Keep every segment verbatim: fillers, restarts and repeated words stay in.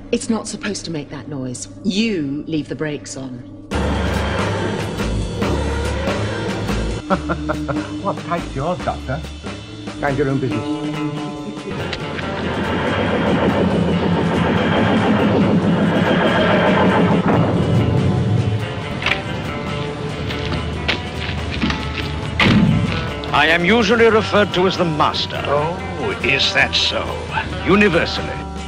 It's not supposed to make that noise. You leave the brakes on. What type's yours, Doctor? Mind your own business. I am usually referred to as the Master. Oh, is that so? Universally.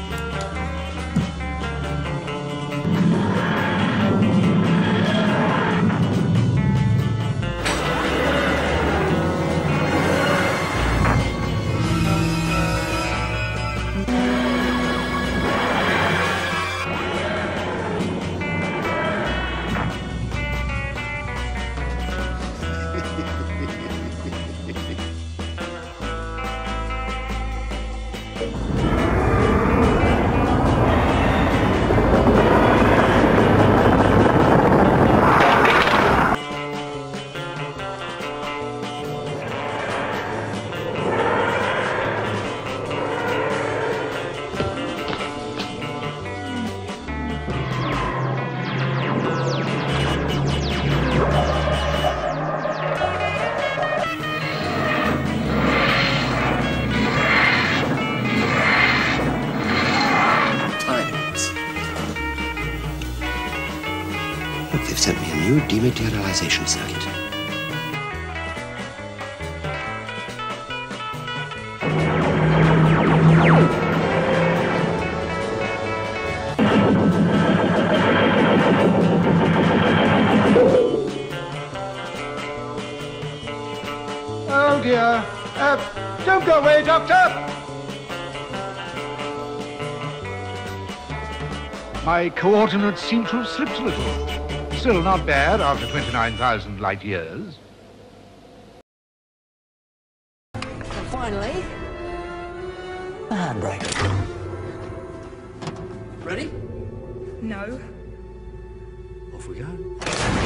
Look, they've sent me a new dematerialization circuit. Oh dear. Uh, don't go away, Doctor! My coordinates seem to have slipped a little. Still not bad after twenty-nine thousand light years. And finally, The handbrake. ready? No. Off we go.